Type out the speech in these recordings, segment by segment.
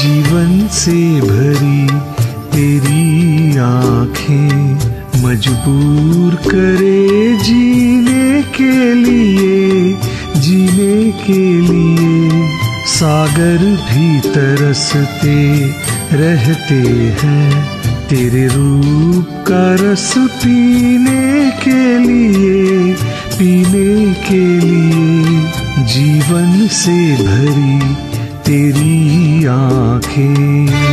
जीवन से भरी तेरी आँखें मजबूर करे जीने के लिए, जीने के लिए। सागर भी तरसते रहते हैं तेरे रूप का रस पीने के लिए, पीने के लिए। जीवन से भरी तेरी आँखें।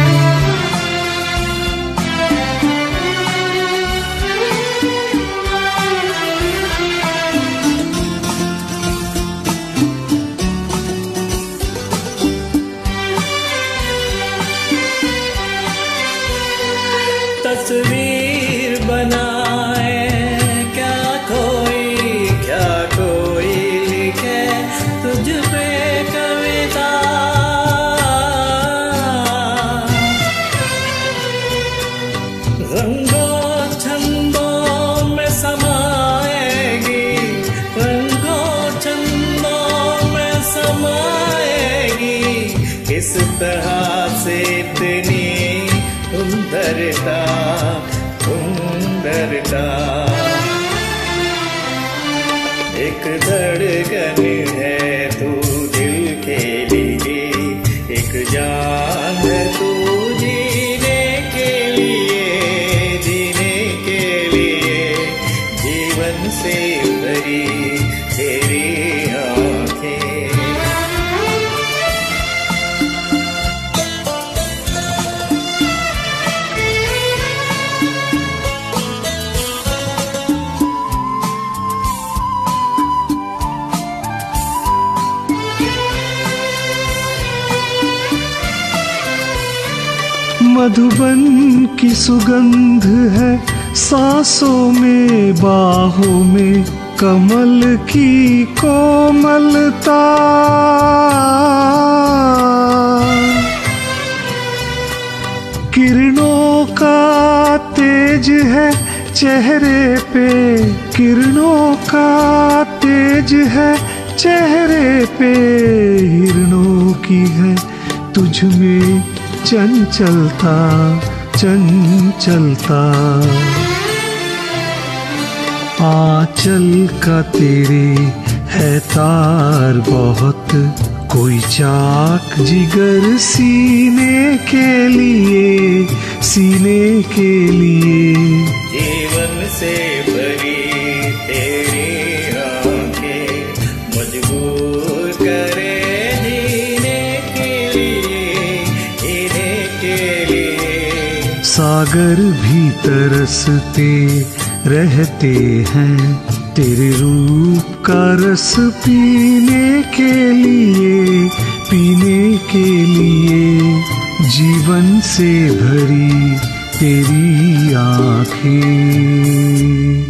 तस्वीर बनाए क्या कोई लिखे तुझ पे कविता। रंगों छंदों में समाएगी, रंगों छंदों में समाएगी। इस तरह से इतनी सुंदरता, सुंदरता। एक धड़कन है तू दिल के लिए, एक जान है तू जीने के लिए, जीने के लिए। जीवन से भरी तेरी आँखें। मधुबन की सुगंध है सांसों में, बाहों में कमल की कोमलता। किरणों का तेज है चेहरे पे, किरणों का तेज है चेहरे पे। हिरणों की है तुझ में चंचलता, चंचलता। आंचल का तेरे है तार बहुत, कोई चाक जिगर सीने के लिए, सीने के लिए। जीवन से भरी तेरी आँखें मजबूर करे सागर भी तरसते रहते हैं तेरे रूप का रस पीने के लिए, पीने के लिए। जीवन से भरी तेरी आँखें।